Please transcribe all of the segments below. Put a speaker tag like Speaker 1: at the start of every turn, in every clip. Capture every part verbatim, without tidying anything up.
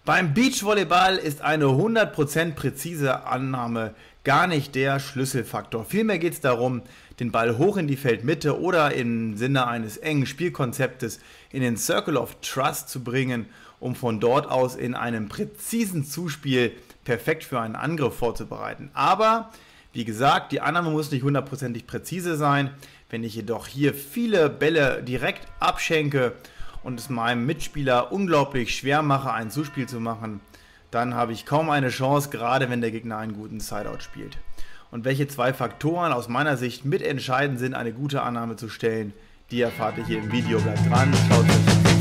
Speaker 1: Beim Beachvolleyball ist eine hundert Prozent präzise Annahme gar nicht der Schlüsselfaktor. Vielmehr geht es darum, den Ball hoch in die Feldmitte oder im Sinne eines engen Spielkonzeptes in den Circle of Trust zu bringen, um von dort aus in einem präzisen Zuspiel perfekt für einen Angriff vorzubereiten. Aber, wie gesagt, die Annahme muss nicht hundertprozentig präzise sein. Wenn ich jedoch hier viele Bälle direkt abschenke und es meinem Mitspieler unglaublich schwer mache, ein Zuspiel zu machen, dann habe ich kaum eine Chance, gerade wenn der Gegner einen guten Sideout spielt. Und welche zwei Faktoren aus meiner Sicht mitentscheidend sind, eine gute Annahme zu stellen, die erfahrt ihr hier im Video. Bleibt dran, schaut euch das an.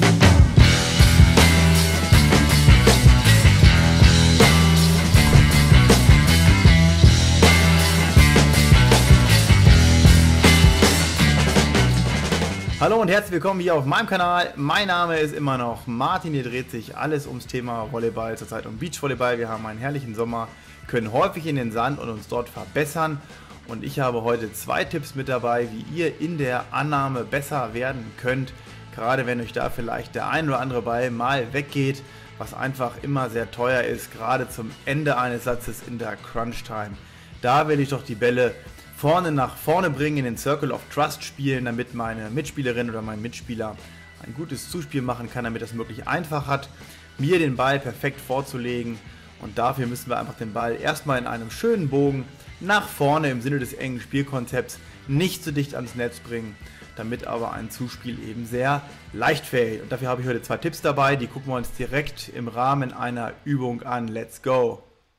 Speaker 1: Hallo und herzlich willkommen hier auf meinem Kanal. Mein Name ist immer noch Martin. Hier dreht sich alles ums Thema Volleyball, zurzeit um Beachvolleyball. Wir haben einen herrlichen Sommer, können häufig in den Sand und uns dort verbessern. Und ich habe heute zwei Tipps mit dabei, wie ihr in der Annahme besser werden könnt. Gerade wenn euch da vielleicht der ein oder andere Ball mal weggeht, was einfach immer sehr teuer ist, gerade zum Ende eines Satzes in der Crunch-Time. Da will ich doch die Bälle vorne nach vorne bringen, in den Circle of Trust spielen, damit meine Mitspielerin oder mein Mitspieler ein gutes Zuspiel machen kann, damit das möglichst einfach hat, mir den Ball perfekt vorzulegen. Und dafür müssen wir einfach den Ball erstmal in einem schönen Bogen nach vorne im Sinne des engen Spielkonzepts nicht zu dicht ans Netz bringen, damit aber ein Zuspiel eben sehr leicht fällt. Und dafür habe ich heute zwei Tipps dabei, die gucken wir uns direkt im Rahmen einer Übung an. Let's go!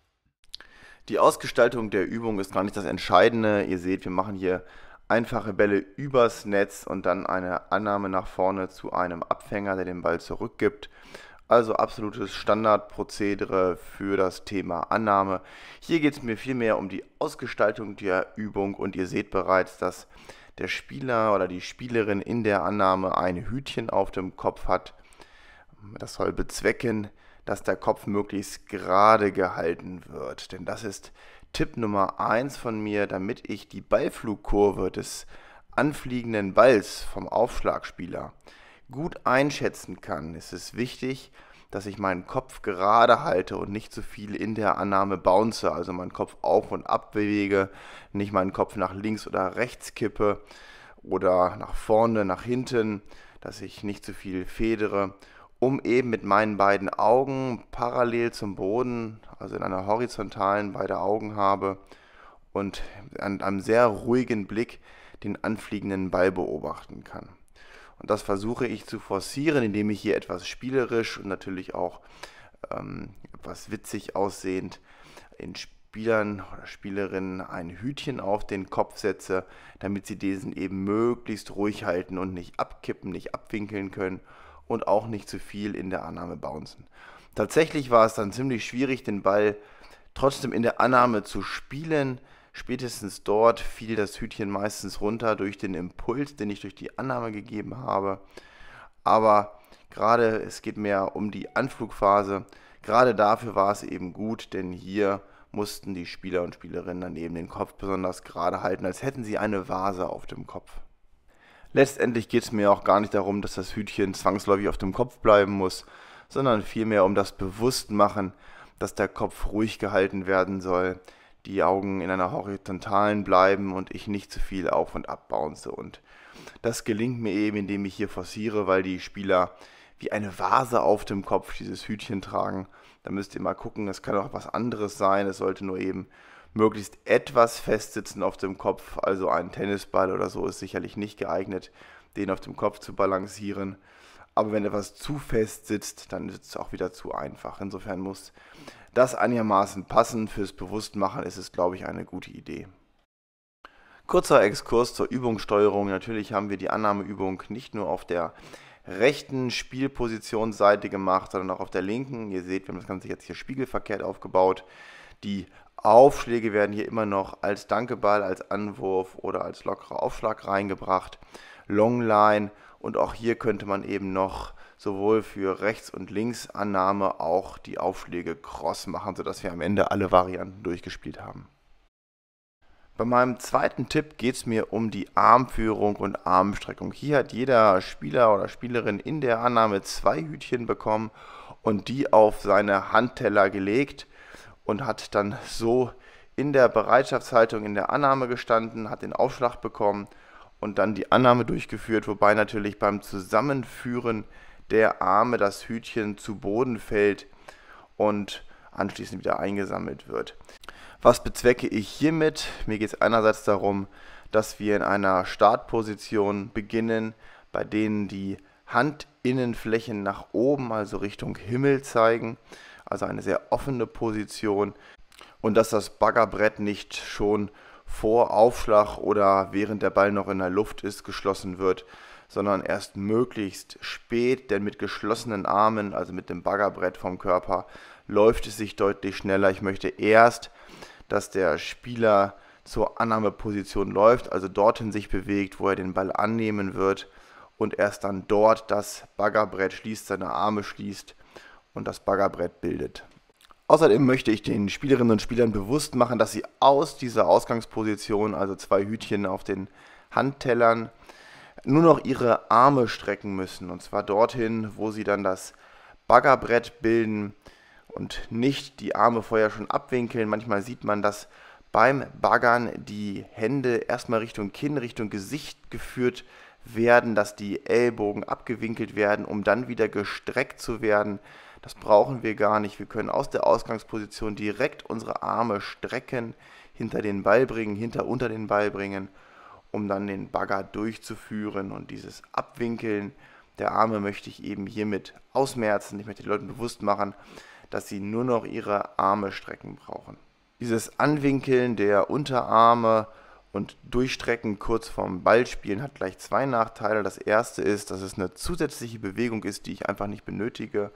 Speaker 2: Die Ausgestaltung der Übung ist gar nicht das Entscheidende. Ihr seht, wir machen hier einfache Bälle übers Netz und dann eine Annahme nach vorne zu einem Abfänger, der den Ball zurückgibt. Also absolutes Standardprozedere für das Thema Annahme. Hier geht es mir vielmehr um die Ausgestaltung der Übung und ihr seht bereits, dass der Spieler oder die Spielerin in der Annahme ein Hütchen auf dem Kopf hat. Das soll bezwecken, dass der Kopf möglichst gerade gehalten wird. Denn das ist Tipp Nummer eins von mir, damit ich die Ballflugkurve des anfliegenden Balls vom Aufschlagspieler gut einschätzen kann. Ist es wichtig, dass ich meinen Kopf gerade halte und nicht zu viel in der Annahme bounce, also meinen Kopf auf und ab bewege, nicht meinen Kopf nach links oder rechts kippe oder nach vorne, nach hinten, dass ich nicht zu viel federe, um eben mit meinen beiden Augen parallel zum Boden, also in einer horizontalen beide Augen habe und an einem sehr ruhigen Blick den anfliegenden Ball beobachten kann. Und das versuche ich zu forcieren, indem ich hier etwas spielerisch und natürlich auch ähm, etwas witzig aussehend in Spielern oder Spielerinnen ein Hütchen auf den Kopf setze, damit sie diesen eben möglichst ruhig halten und nicht abkippen, nicht abwinkeln können und auch nicht zu viel in der Annahme bouncen. Tatsächlich war es dann ziemlich schwierig, den Ball trotzdem in der Annahme zu spielen. Spätestens dort fiel das Hütchen meistens runter durch den Impuls, den ich durch die Annahme gegeben habe. Aber gerade, es geht mehr um die Anflugphase, gerade dafür war es eben gut, denn hier mussten die Spieler und Spielerinnen dann eben den Kopf besonders gerade halten, als hätten sie eine Vase auf dem Kopf. Letztendlich geht es mir auch gar nicht darum, dass das Hütchen zwangsläufig auf dem Kopf bleiben muss, sondern vielmehr um das Bewusstmachen, dass der Kopf ruhig gehalten werden soll, die Augen in einer horizontalen bleiben und ich nicht zu viel auf und ab bounce. Und das gelingt mir eben, indem ich hier forciere, weil die Spieler wie eine Vase auf dem Kopf dieses Hütchen tragen. Da müsst ihr mal gucken, es kann auch was anderes sein, es sollte nur eben möglichst etwas festsitzen auf dem Kopf, also ein Tennisball oder so ist sicherlich nicht geeignet, den auf dem Kopf zu balancieren. Aber wenn etwas zu fest sitzt, dann ist es auch wieder zu einfach. Insofern muss das einigermaßen passen. Fürs Bewusstmachen ist es, glaube ich, eine gute Idee. Kurzer Exkurs zur Übungssteuerung. Natürlich haben wir die Annahmeübung nicht nur auf der rechten Spielpositionsseite gemacht, sondern auch auf der linken. Ihr seht, wir haben das Ganze jetzt hier spiegelverkehrt aufgebaut. Die Aufschläge werden hier immer noch als Dankeball, als Anwurf oder als lockerer Aufschlag reingebracht. Longline und auch hier könnte man eben noch sowohl für Rechts- und Linksannahme auch die Aufschläge cross machen, sodass wir am Ende alle Varianten durchgespielt haben. Bei meinem zweiten Tipp geht es mir um die Armführung und Armstreckung. Hier hat jeder Spieler oder Spielerin in der Annahme zwei Hütchen bekommen und die auf seine Handteller gelegt und hat dann so in der Bereitschaftshaltung in der Annahme gestanden, hat den Aufschlag bekommen und dann die Annahme durchgeführt, wobei natürlich beim Zusammenführen der Arme das Hütchen zu Boden fällt und anschließend wieder eingesammelt wird. Was bezwecke ich hiermit? Mir geht es einerseits darum, dass wir in einer Startposition beginnen, bei denen die Handinnenflächen nach oben, also Richtung Himmel zeigen, also eine sehr offene Position, und dass das Baggerbrett nicht schon vor Aufschlag oder während der Ball noch in der Luft ist geschlossen wird, sondern erst möglichst spät, denn mit geschlossenen Armen, also mit dem Baggerbrett vom Körper, läuft es sich deutlich schneller. Ich möchte erst, dass der Spieler zur Annahmeposition läuft, also dorthin sich bewegt, wo er den Ball annehmen wird, und erst dann dort das Baggerbrett schließt, seine Arme schließt und das Baggerbrett bildet. Außerdem möchte ich den Spielerinnen und Spielern bewusst machen, dass sie aus dieser Ausgangsposition, also zwei Hütchen auf den Handtellern, nur noch ihre Arme strecken müssen, und zwar dorthin, wo sie dann das Baggerbrett bilden und nicht die Arme vorher schon abwinkeln. Manchmal sieht man, dass beim Baggern die Hände erstmal Richtung Kinn, Richtung Gesicht geführt werden, dass die Ellbogen abgewinkelt werden, um dann wieder gestreckt zu werden. Das brauchen wir gar nicht. Wir können aus der Ausgangsposition direkt unsere Arme strecken, hinter den Ball bringen, hinter unter den Ball bringen, um dann den Bagger durchzuführen. Und dieses Abwinkeln der Arme möchte ich eben hiermit ausmerzen. Ich möchte den Leuten bewusst machen, dass sie nur noch ihre Arme strecken brauchen. Dieses Anwinkeln der Unterarme und Durchstrecken kurz vorm Ballspielen hat gleich zwei Nachteile. Das erste ist, dass es eine zusätzliche Bewegung ist, die ich einfach nicht benötige,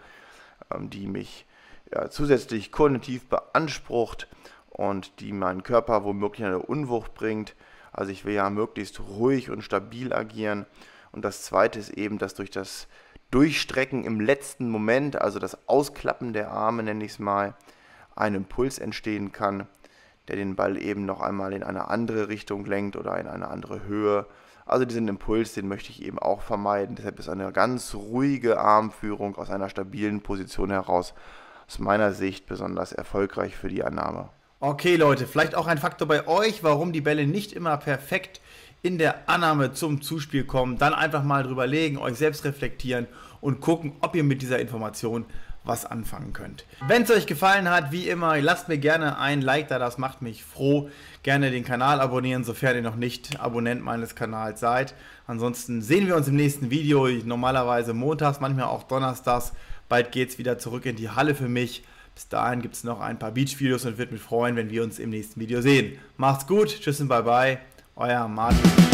Speaker 2: die mich ja, zusätzlich kognitiv beansprucht und die meinen Körper womöglich in eine Unwucht bringt. Also ich will ja möglichst ruhig und stabil agieren. Und das zweite ist eben, dass durch das Durchstrecken im letzten Moment, also das Ausklappen der Arme, nenne ich es mal, ein Impuls entstehen kann, der den Ball eben noch einmal in eine andere Richtung lenkt oder in eine andere Höhe. Also diesen Impuls, den möchte ich eben auch vermeiden. Deshalb ist eine ganz ruhige Armführung aus einer stabilen Position heraus aus meiner Sicht besonders erfolgreich für die Annahme.
Speaker 1: Okay Leute, vielleicht auch ein Faktor bei euch, warum die Bälle nicht immer perfekt in der Annahme zum Zuspiel kommen. Dann einfach mal drüber legen, euch selbst reflektieren und gucken, ob ihr mit dieser Information was anfangen könnt. Wenn es euch gefallen hat, wie immer, lasst mir gerne ein Like da, das macht mich froh. Gerne den Kanal abonnieren, sofern ihr noch nicht Abonnent meines Kanals seid. Ansonsten sehen wir uns im nächsten Video, normalerweise montags, manchmal auch donnerstags. Bald geht es wieder zurück in die Halle für mich. Bis dahin gibt es noch ein paar Beach-Videos und würde mich freuen, wenn wir uns im nächsten Video sehen. Macht's gut, tschüss und bye bye, euer Martin.